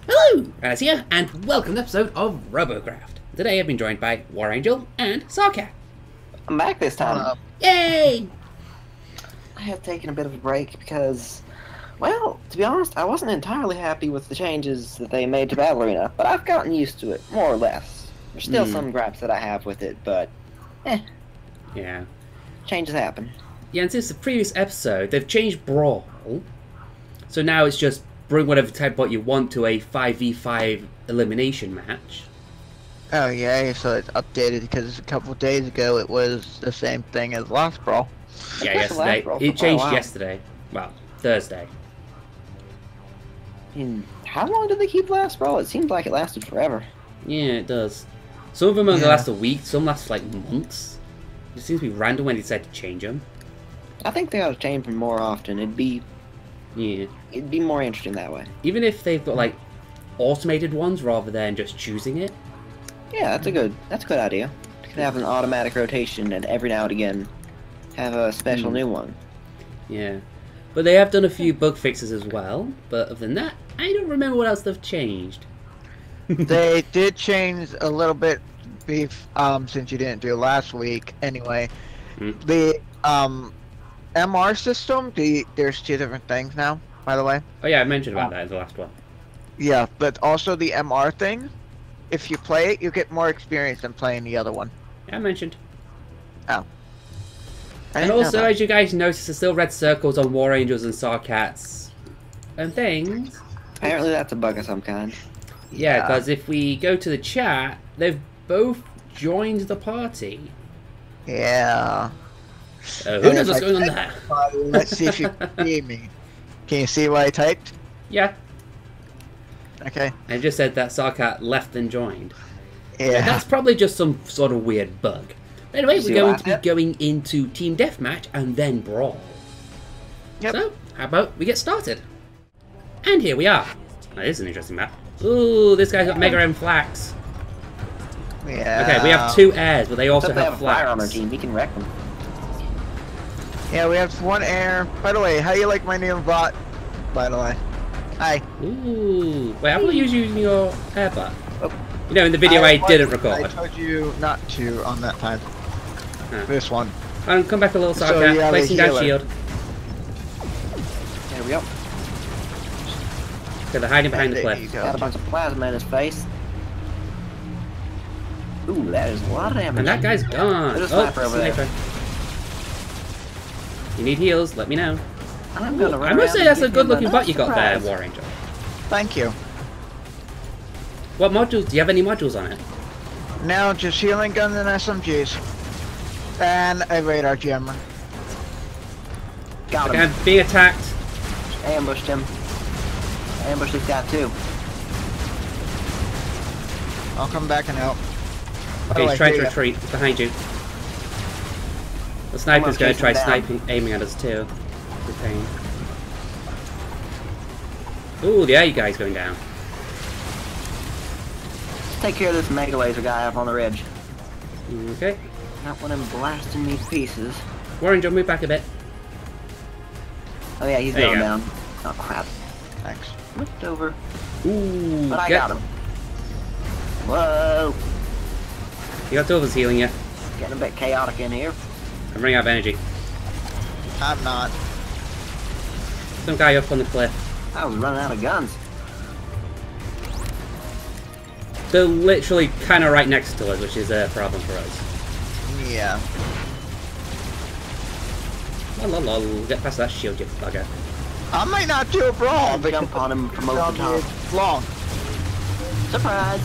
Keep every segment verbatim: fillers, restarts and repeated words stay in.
Hello, Ranos here, and welcome to the episode of Robocraft. Today I've been joined by War Angel and Sarkat. I'm back this time. Uh, Yay! I have taken a bit of a break because, well, to be honest, I wasn't entirely happy with the changes that they made to Battle Arena, but I've gotten used to it, more or less. There's still Mm. some gripes that I have with it, but, eh, Yeah. changes happen. Yeah, and since the previous episode, they've changed Brawl. So now it's just bring whatever type bot you want to a five v five elimination match. oh yeah, so it's updated because a couple of days ago it was the same thing as last brawl. Yeah, That's the last yesterday. Brawl for It quite a changed while. yesterday. Well, Thursday. And how long did they keep last brawl? It seems like it lasted forever. Yeah, it does. Some of them only Yeah. last a week, some last like months. It seems to be random when they decide to change them. I think they ought to change them more often. It'd be, Yeah. it'd be more interesting that way. Even if they've got like automated ones rather than just choosing it. Yeah, that's a good, that's a good idea. You could have an automatic rotation, and every now and again, have a special Hmm. new one. Yeah. But they have done a few bug fixes as well. But other than that, I don't remember what else they've changed. They did change a little bit, beef, um, since you didn't do it last week. Anyway, Hmm. the um, M R system. The there's two different things now. By the way, Oh yeah, I mentioned about that in the last one. yeah, but also the M R thing. If you play it, you get more experience than playing the other one. Yeah, I mentioned. I And didn't know also, that. as you guys notice, there's still red circles on War Angels and Sarkats and things. Apparently that's a bug of some kind. Yeah, Yeah. because if we go to the chat, they've both joined the party. yeah. Uh, who And knows if what's I going on type there? uh, Let's see if you can see me. Can you see what I typed? Yeah, Okay. I just said that Sarkat left and joined. Yeah. That's probably just some sort of weird bug. Anyway, See we're going what to be happened? going into Team Deathmatch and then Brawl. Yep. So, how about we get started? And here we are. Now, this is an interesting map. Ooh, this guy's got Mega M Flax. Yeah. Okay, we have two airs, but they also Except they have, have a fire on their Flax. team. He can wreck them. Yeah, we have one air. By the way, how do you like my new bot? By the way. Hi. Ooh, wait, I thought you was using your air butt. Oh. You know, in the video I, was- didn't I record. told you not to on that time. Huh. This one. And come back a little, So Sarkat. you have a Placing down healer. shield. There we go. Okay, they're hiding behind the There cliff. you Got a go. bunch of plasma in his face. Ooh, that is a lot of damage. And that guy's gone. There's a Oh, sniper over there. sniper. You need heals, let me know. I'm gonna run I must around say and that's a give good him looking a bot you got there, surprise. War Angel. Thank you. What modules? Do you have any modules on it? Now just healing guns and S M Gs. And a radar jammer. Got Okay, him. I'm being attacked. Ambushed him. Ambushed this guy too. I'll come back and help. By the Okay, way, he's trying to here you retreat. He's behind you. The sniper's Almost going to chasing try him down. sniping, aiming at us too. Good pain. Ooh, the A guy's going down. Let's take care of this mega laser guy up on the ridge. Okay. Not want him blasting me to pieces. War Angel, move back a bit. Oh yeah, he's There you going go. down. Oh crap. go. Thanks. Flipped over. Ooh, But I get- got him. Whoa. You got two of us healing you. Getting a bit chaotic in here. I'm running out of energy. I'm not. Some guy up on the cliff. I was running out of guns. They're literally kind of right next to us, which is a problem for us. Yeah. Lol, lol, lol. Get past that shield, you bugger. I might not do a brawl, I'll but jump on him from over the top. it's long. Surprise!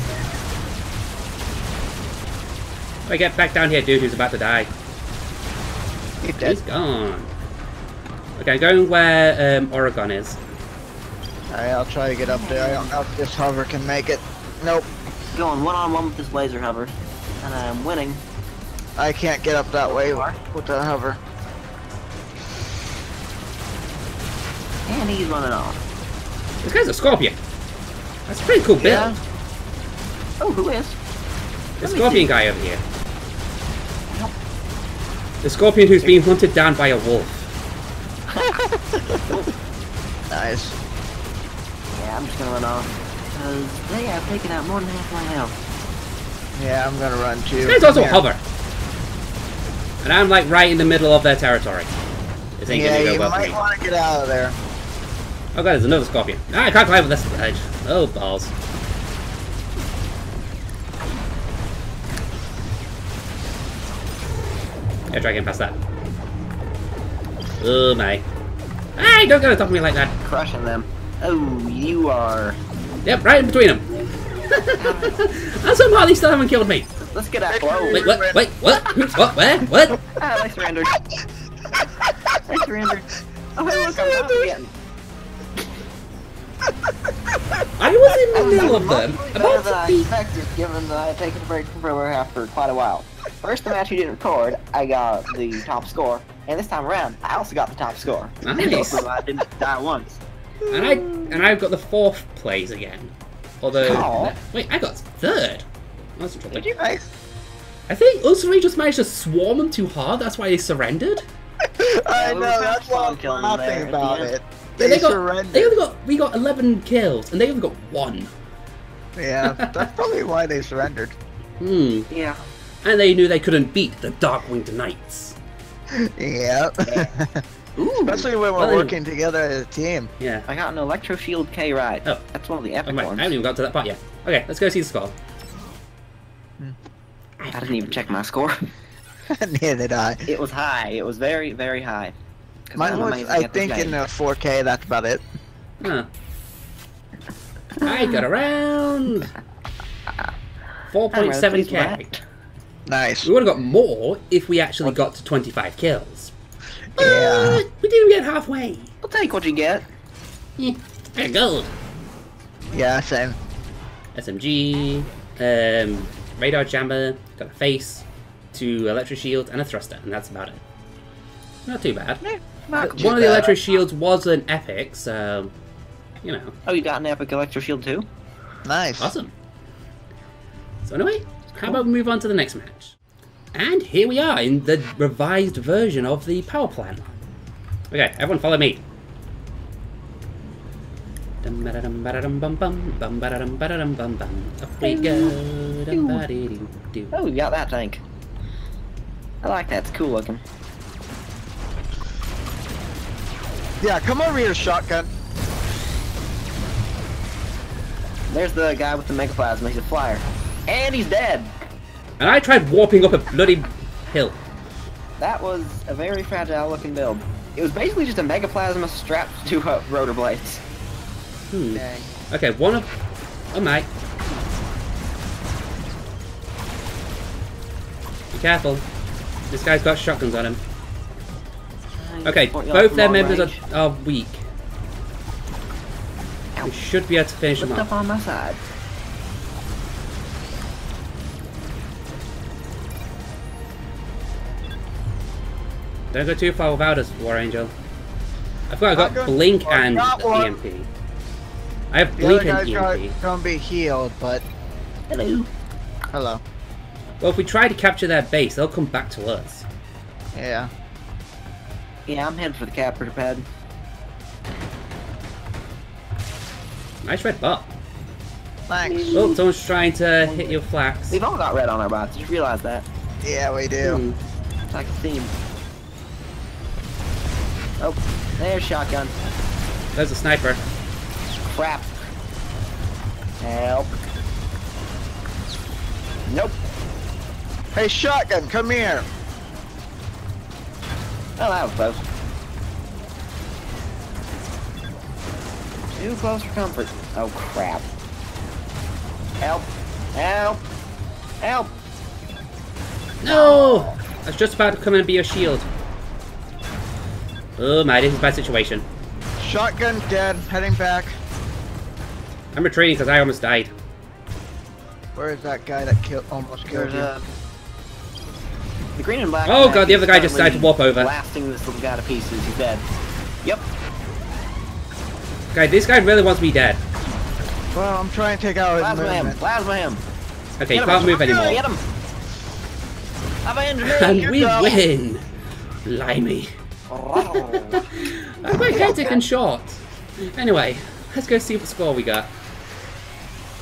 Wait, get back down here, dude, who's about to die. He's dead. He's gone. Okay, going where um, Oregon is. Alright, I'll try to get up there. I don't know if this hover can make it. Nope. Going one on one with this laser hover. And I'm winning. I can't get up that way You are? with the hover. And he's running off. This guy's a scorpion. That's a pretty cool build. Yeah. Oh, who is? The Let me scorpion see. guy over here. The scorpion who's being hunted down by a wolf. Nice. Yeah, I'm just gonna run off. because they have taken out more than half my health. Yeah, I'm gonna run too. This guy's also a Here. hover. And I'm like right in the middle of their territory. This ain't Yeah, gonna go you well for might me. want to get out of there. Oh god, there's another scorpion. Ah, I can't climb with this edge. Oh, balls. Yeah, try getting past that. Oh my. Hey, don't get on top of me like that. Crushing them. Oh, you are. Yep, right in between them. And somehow they still haven't killed me. Let's get out below. Wait, what? Wait, what? Who's what? Where? What? Ah, they surrendered. They surrendered. Oh, hey, look, I'm not again. I was in the middle of them. Better About than to I be. expected, given that I had taken a break from Robocraft for quite a while. First, the match you didn't record, I got the top score, and this time around, I also got the top score. Nice. So I didn't die once. And I and I've got the fourth place again. Although, Aw. wait, I got third. That's Did interesting. you? Nice. I think us three just managed to swarm them too hard. That's why they surrendered. I it was know, kind that's of fun what I'm killing them there laughing at the about end. it. Yeah, They, they got. surrendered. They only got. We got eleven kills, and they only got one. Yeah, that's probably why they surrendered. Hmm. Yeah. And they knew they couldn't beat the Darkwinged Knights. Yeah. Ooh. Especially when we're Well, working together as a team. Yeah. I got an Electro Shield K ride. Oh. That's one of the Oh, epic right. I ones. haven't even got to that part yet. Okay, let's go see the score. I didn't even check my score. Neither did I. It was high. It was very, very high. 'Cause Mine I'm was, amazing I at this think, in game. the four K, that's about it. Huh. I got around four I'm point really seven pleased with K. that. Nice. We would have got more if we actually got to twenty-five kills. Yeah. But we didn't get halfway. I'll take what you get. Yeah. I got gold. Yeah, same. S M G, um, radar jammer, got a face, two electro shields, and a thruster, and that's about it. Not too bad. Not too One of the bad. electro shields was an epic, so you know, Oh, you got an epic Electro Shield too? Nice. awesome. So anyway, how about we move on to the next match? And here we are in the revised version of the power plant. Okay, everyone follow me. Dum ba da dum ba da dum bum bum bum ba da dum ba da dum bum bum. Up we go. Dum ba dee doo doo. Oh, you got that tank. I like that. It's cool looking. Yeah, come over here, shotgun. There's the guy with the Mega Plasma. He's a flyer. And he's dead. And I tried warping up a bloody hill. That was a very fragile looking build. It was basically just a Mega Plasma strapped to uh, rotor blades. Hmm. Dang. Okay, one of. Oh my. Be careful. This guy's got shotguns on him. Okay, both their members are, are weak. Ow. We should be able to finish them Lift up off. on my side. Don't go too far without us, War Angel. I forgot I Not got going Blink too far. and Got one. E M P. I have The Blink other and guy's E got- M P. gonna be healed, but Hello. hello. Well, if we try to capture their base, they'll come back to us. Yeah. Yeah, I'm headed for the capture pad. Nice red bot. Thanks. Oh, someone's trying to hit your flax. We've all got red on our bots. Just realize that. Yeah, we do. Hmm. It's like a theme. Oh, there's shotgun. There's a sniper. Crap. Help. Nope. Hey, shotgun, come here. Oh, that was close. Too close for comfort. Oh, crap. Help. Help. Help. No! I was just about to come and be your shield. Oh my, this is a bad situation. Shotgun dead. Heading back. I'm retreating because I almost died. Where is that guy that killed, almost killed There's you? a... The green and black... Oh guy god, the is other guy just decided to currently warp over. Blasting this little guy to pieces. He's dead. Yep. Okay, this guy really wants me dead. Well, I'm trying to take out his Plasma him. movement. Plasma him. Okay, you Get him. can't move Get anymore. him. Avenge me. And you we go. win! Blimey. Oh. I'm quite hectic and short. Anyway, let's go see what score we got.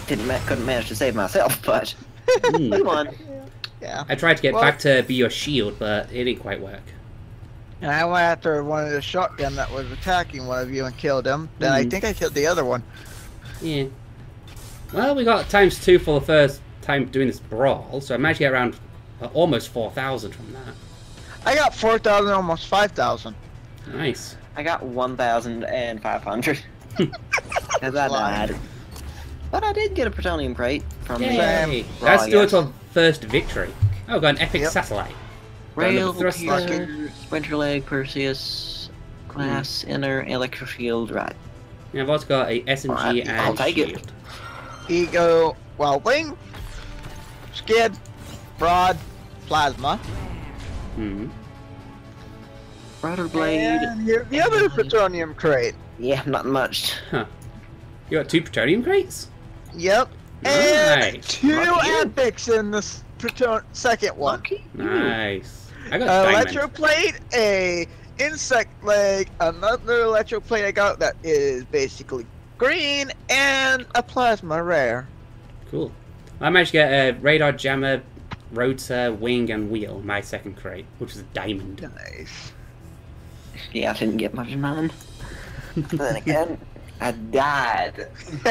didn't ma couldn't manage to save myself, but Mm. we won. Yeah. I tried to get Well- back to be your shield, but it didn't quite work. And I went after one of the shotgun that was attacking one of you and killed him. Then I Mhm. think I killed the other one. Yeah. Well, we got times two for the first time doing this brawl, so I managed to get around uh, almost four thousand from that. I got four thousand, almost five thousand. Nice. I got one thousand and five hundred. Because I died. But I did get a plutonium crate from Yay! the That's Raw, still yes. our first victory. Oh, got an epic Yep. satellite. Rail, Another thruster. Piercer, Splinter Leg, Perseus, Glass, Inner, Electro Shield, right. Yeah, I've also got a S M G Alright, and I'll take it. shield. Ego, well, wing, skid, broad, plasma. Hmm. Rotor Blade. And here's the other plutonium crate. Yeah, not much. Huh. You got two plutonium crates? Yep. And Nice. two Lucky you. epics in the s- pluton- second one. Lucky you. Nice. I got Uh, diamond. electroplate, a insect leg, another electroplate I got that is basically green, and a plasma rare. Cool. I managed to get a radar jammer, rotor, wing, and wheel. My second crate, which is a diamond. Nice. Yeah, I didn't get much of mine. But then again, I died.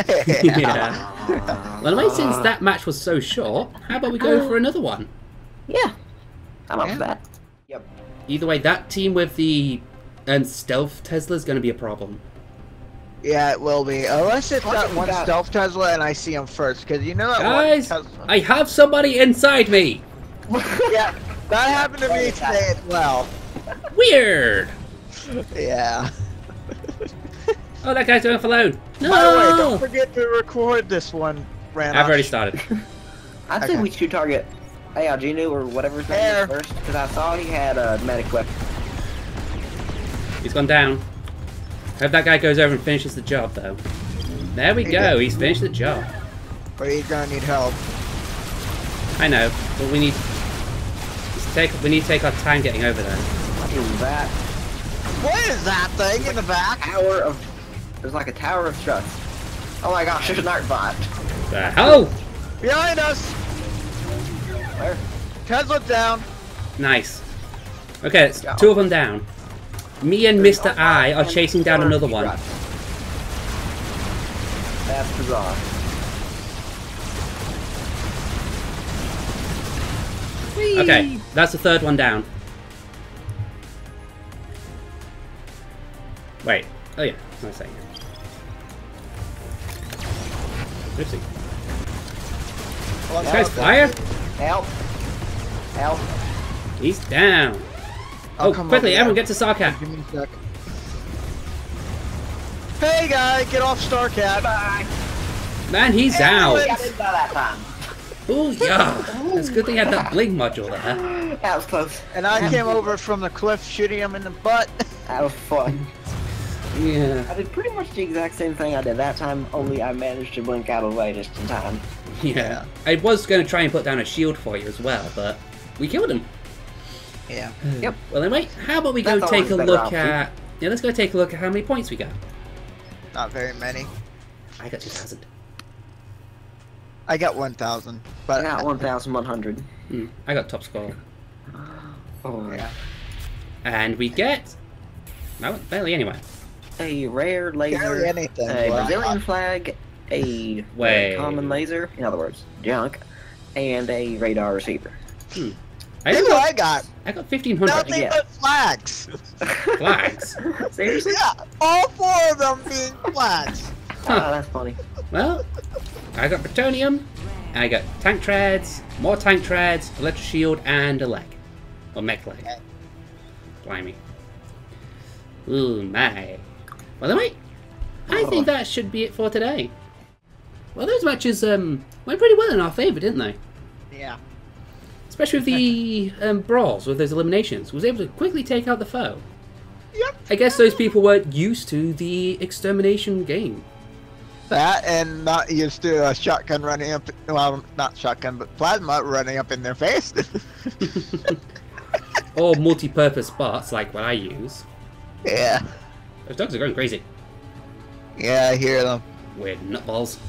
Yeah. Well, anyway, since that match was so short, how about we go for another one? Yeah, I'm up Yeah. for that. Yep. Either way, that team with the um, stealth Tesla is going to be a problem. Yeah, it will be. Unless it's What that you one got? stealth Tesla and I see him first, because you know that Guys, one Tesla. I have somebody inside me. Yeah, that happened to me today as well. Weird. Yeah. Oh, that guy's going for load. No. By the way, don't forget to record this one, Ranos. I've already started. I think Okay. we should target Ayajinu or whatever his name Air. is first, because I saw he had a medic weapon. He's gone down. Hope that guy goes over and finishes the job, though. There we He go. did. He's finished the job. But he's gonna need help. I know, but we need to take we need to take our time getting over there. What is that? What is that thing in the back? Tower of... There's like a tower of trust. Oh my gosh, there's an art bot. The hell? Behind us! Where? Tesla down. Nice. Okay, it's two of them down. Me and Mister I are chasing down another one. That's bizarre. Okay, that's the third one down. Wait. Oh yeah, I was saying. Oopsie. Well, This guy's flyer? Help. Help. He's down. I'll Oh, come quickly, over everyone there. get to Sarkat. Give me a sec. Hey guy, get off Starcat. Bye. Man, he's out. I didn't die that time. Oh yeah. It's a good thing I had that blink module there. That was close. And I came over from the cliff shooting him in the butt. That was fun. Yeah. I did pretty much the exact same thing I did that time, only I managed to blink out of the way just in time. Yeah. I was going to try and put down a shield for you as well, but we killed him. Yeah. Yep. Well, anyway, how about we go That's take always a a better look option. at... Yeah, let's go take a look at how many points we got. Not very many. I got two thousand. I got one thousand. I But got one thousand one hundred. Hmm, I got top score. Oh, yeah. And we get... No, barely anyway. A rare laser, Carry anything. a well, Brazilian flag, a Wait. common laser, in other words, junk, and a radar receiver. Hmm. I Here's what got, I got. I got fifteen hundred Nothing yeah. but flags. flags. Seriously? Yeah, all four of them being flags. Oh, that's funny. Well, I got plutonium, I got tank treads, more tank treads, electric shield, and a leg. Or mech leg. Blimey. Ooh, my. Well, anyway, I think that should be it for today. Well, those matches um, went pretty well in our favour, didn't they? Yeah. Especially with the um, brawls, with those eliminations. Was able to quickly take out the foe. Yep. I guess those people weren't used to the extermination game. That and not used to a shotgun running up. Well, not shotgun, but plasma running up in their face. Or multi-purpose bots like what I use. Yeah. Those dogs are going crazy. Yeah, I hear them. weird nutballs.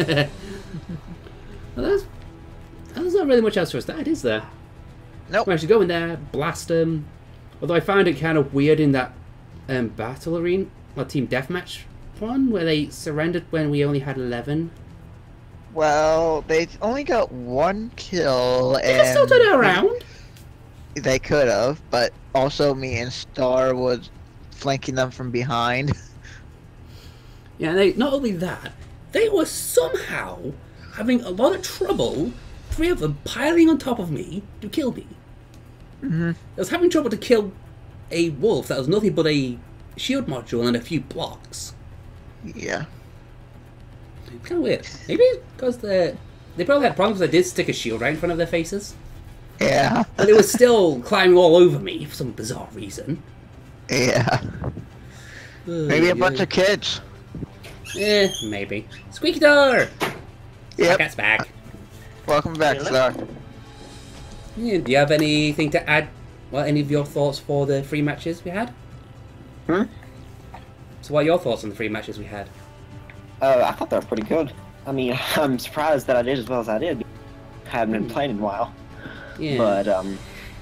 Well, there's, there's not really much else for us that is there? Nope. We actually go in there, blast them. Although I found it kind of weird in that um, battle arena, or team deathmatch one, where they surrendered when we only had eleven. Well, they only got one kill, They and can still turn it around. they could have, but also me and Star was flanking them from behind. Yeah, and they, not only that, they were somehow having a lot of trouble, three of them piling on top of me to kill me. Mm-hmm. I was having trouble to kill a wolf that was nothing but a shield module and a few blocks. Yeah. It's kind of weird. Maybe because they they probably had problems. I did stick a shield right in front of their faces, Yeah. but they were still climbing all over me for some bizarre reason. Yeah. Maybe a bunch of kids. Eh, maybe. Squeaky door. Yep. Cat's back. Welcome back, Really? Star. Yeah, do you have anything to add? Well, any of your thoughts for the three matches we had? Hmm? So, what are your thoughts on the three matches we had? Uh, I thought they were pretty good. I mean, I'm surprised that I did as well as I did. Haven't been Hmm. playing in a while. Yeah. But, um...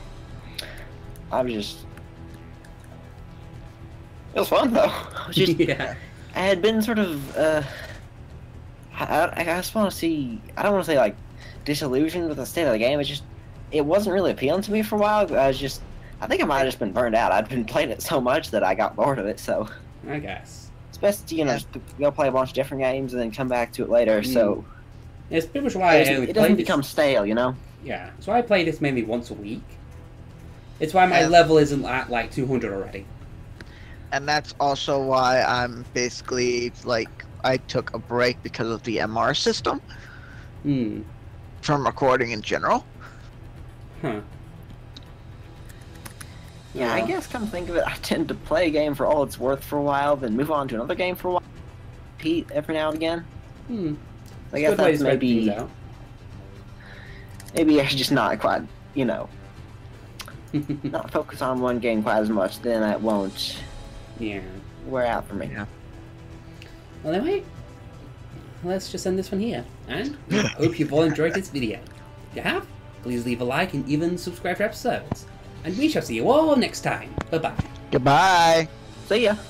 I was just... It was fun, though. I was just... yeah. I had been sort of, uh... I, I, I just want to see... I don't want to say, like, disillusioned with the state of the game. It's just... It wasn't really appealing to me for a while. I was just... I think I might have just been burned out. I'd been playing it so much that I got bored of it, so... I guess. It's best to, you know, just go play a bunch of different games and then come back to it later, so... It's pretty much why It I doesn't, only it doesn't played become this. stale, you know? Yeah. So I play this maybe once a week. It's why my Yeah. level isn't at like two hundred already. And that's also why I'm basically, like, I took a break because of the M R system Hmm. from recording in general. Huh. Yeah, I Uh, guess come to think of it, I tend to play a game for all it's worth for a while, then move on to another game for a while, repeat every now and again. Hmm. I It's a guess good way to that's spread maybe, things out. maybe I should just not quite, you know, not focus on one game quite as much, then that won't Yeah. wear out for me. Yeah. Well, anyway, let's just end this one here. And I hope you've all enjoyed this video. If you have, please leave a like and even subscribe for episodes. And we shall see you all next time. Bye-bye. Goodbye. See ya!